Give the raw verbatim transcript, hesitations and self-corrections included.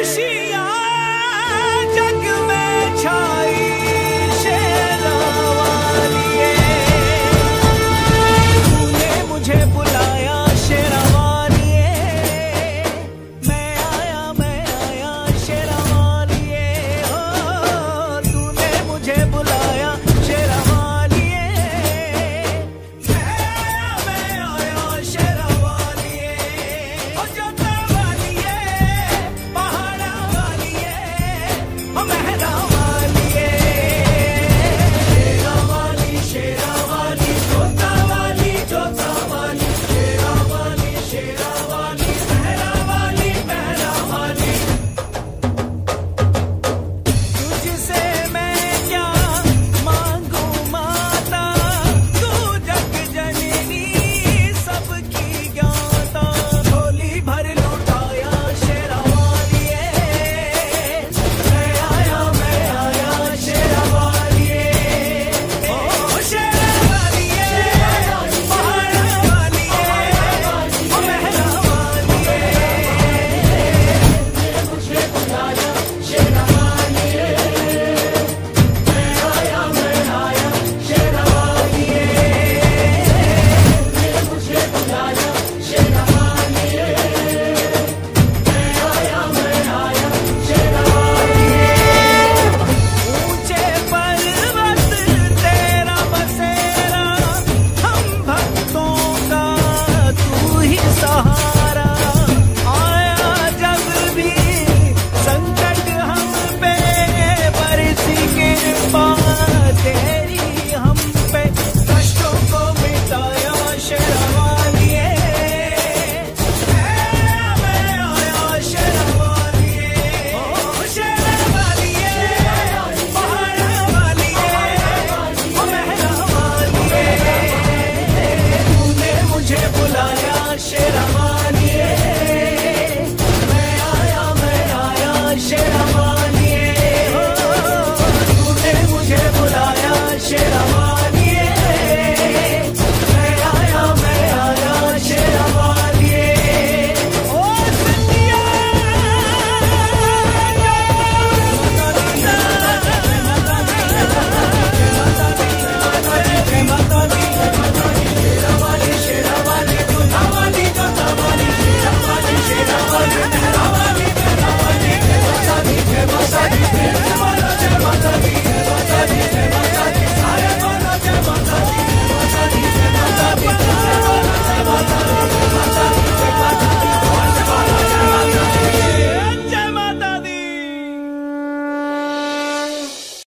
खुशियाँ जग में छाई शेरा वालिए, तूने मुझे बुलाया शेरा वालिए, मैं आया मैं आया शेरा वालिए, हो तूने मुझे बुलाया शेरा वालिए, मैं आया मैं आया शेरा वालिए, हो जोता वालिए, पहाड़ा वालिए, हो मेहरा वालिए, शेरा वाली शेरा वाली जोता वाली जोता वाली, शेरा वाली शेरा वाली मेहरा वाली मेहरा वाली। तुझसे मैं क्या मांगू माता, तू जग जननी सबकी ज्ञाता, झोली भर लुटाया शेरा वालिए, मैं आया मैं आया शेरा वालिए, ओ शेरा वालिए, पहाड़ा वालिए, ओ मेहरा वालिए, मुझे बुलाया शेरा वालिए, मैं आया मैं आया शेरा वालिए, मुझे बुलाया शेरा वालिए, मैं आया मैं आया शेरा वालिए। ऊंचे पर्वत तेरा बसेरा, हम भक्तों का तू ही सहारा, आया जब भी संकट हम पे, बरसी कृपा तेरी हम पे, कष्टों को मिटाया शेरा वालिए, मैं आया शेरा वालिए, ओ शेरा वालिए, पहाड़ा वालिए, ओ मेहरा वालिए, तूने मुझे बुलाया शेरा वालिए, मैं आया मैं आया शेरा वालिए, तूने मुझे बुलाया शेरा वालिए, मैं आया मैं आया शेरा वालिए, ओ सतिया माता दी शेरा वाली शेरा वाली जोता वाली जोता वाली, शेरा वाली शेरा वाली मेहरा वाली मेहरा वाली, जय माता दी जय माता दी जय माता दी।